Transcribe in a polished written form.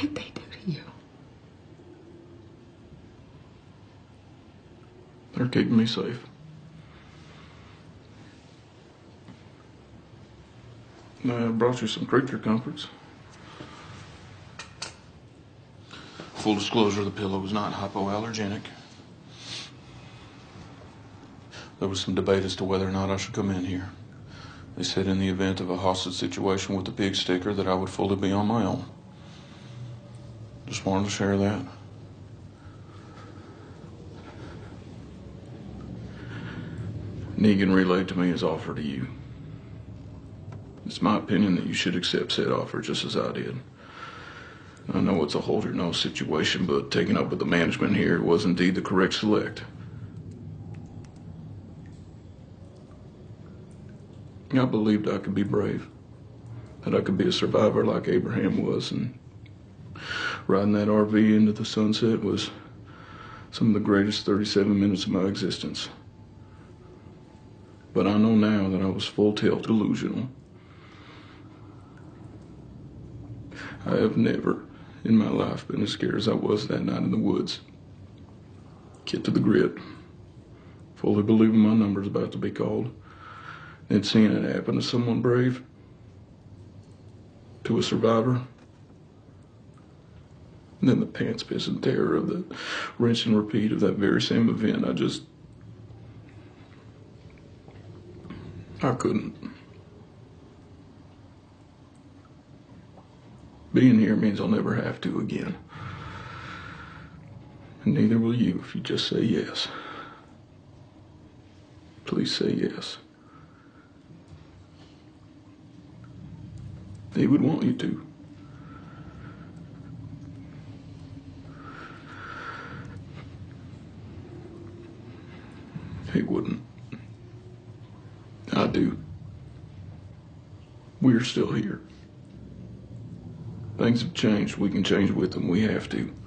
did they do to you? They're keeping me safe. I brought you some creature comforts. Full disclosure, the pillow was not hypoallergenic. There was some debate as to whether or not I should come in here. They said in the event of a hostage situation with the pig sticker that I would fully be on my own. Just wanted to share that. Negan relayed to me his offer to you. It's my opinion that you should accept said offer just as I did. I know it's a hold-your-nose situation, but taking up with the management here was indeed the correct select. I believed I could be brave, that I could be a survivor like Abraham was, and riding that RV into the sunset was some of the greatest 37 minutes of my existence. But I know now that I was full tilt delusional. I have never in my life been as scared as I was that night in the woods. Get to the grit, fully believing my number's about to be called, and seeing it happen to someone brave, to a survivor. And then the pants-pissing terror of the rinse and repeat of that very same event. I couldn't. Being here means I'll never have to again. And neither will you if you just say yes. Please say yes. He would want you to. He wouldn't. I do. We're still here. Things have changed. We can change with them. We have to.